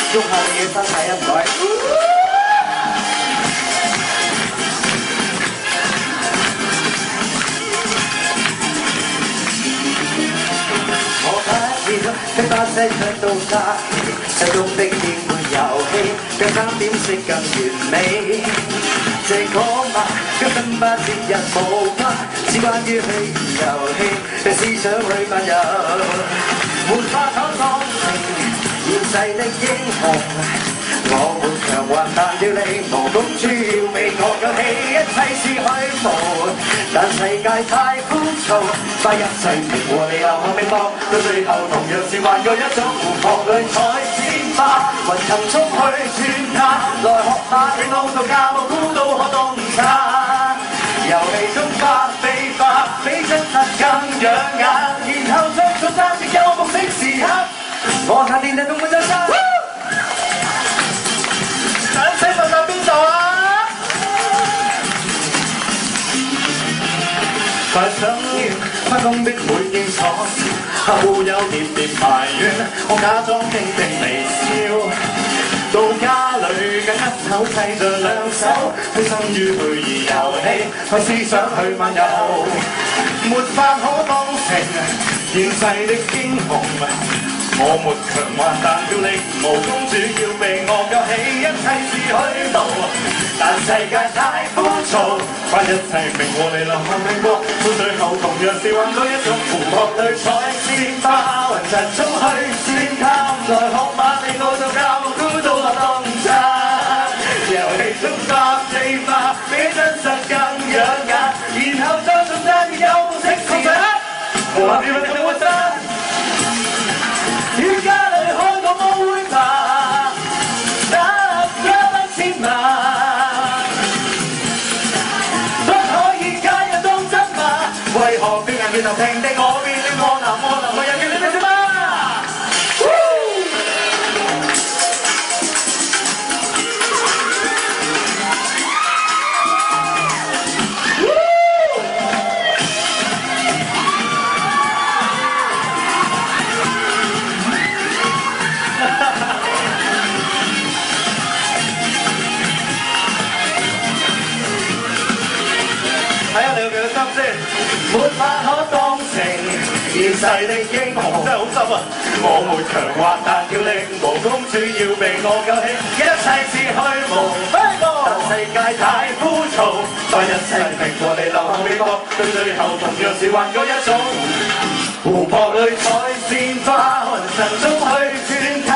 祝下你嘅身體啊，唔該。我不要跟巴西唱到家，手中的鍵盤遊戲，讓3點式更完美。這個嘛，根本不節日無關，只關於戲遊戲，讓思想去漫遊，沒法可當成現世的英雄。我沒強橫，但要你無公主要美國有戲，一切是虛無。但世界太枯燥，花一世名和你流汗拼搏，到最後同樣是幻覺一種湖泊裏採鮮花，雲層中去轉它，來學下你老道教孤島可洞察。遊戲中發飛發，比真實更養眼，然後將做真正有目的時刻，我下電就共滿真身。想請問到邊度啊？快想要返工的每件瑣事，客戶有點點埋怨，我假裝輕輕微笑。到家裏緊一手砌着兩手，虛心於虛擬遊戲，為思想去漫遊，沒法可當成現世的英雄。我沒強橫，但要力無公主要被惡救起，一切是虛無。但世界太枯燥，把一切名和利流汗拼搏，到最後同樣是幻覺一種湖泊裏採鮮花，雲層中去轉它，來學馬利奧道教孤島學洞察。遊戲中發地化，比真實更養眼，然後再從真有目的時刻，無限變變活生。於家裏開個舞會吧，打11000萬，都可以加入當真嘛？為何變人變頭平地，我變你我男我男，我又叫你咩啫嘛？睇下你有幾多心先，沒法可當成現世的英雄，真係好心啊！我沒強橫，但要令無公主要被我救起，一切是虛無。但世界太枯燥，把一切名和利流汗拼搏，到最後同樣是幻覺一種湖泊裏採鮮花，雲層中去轉。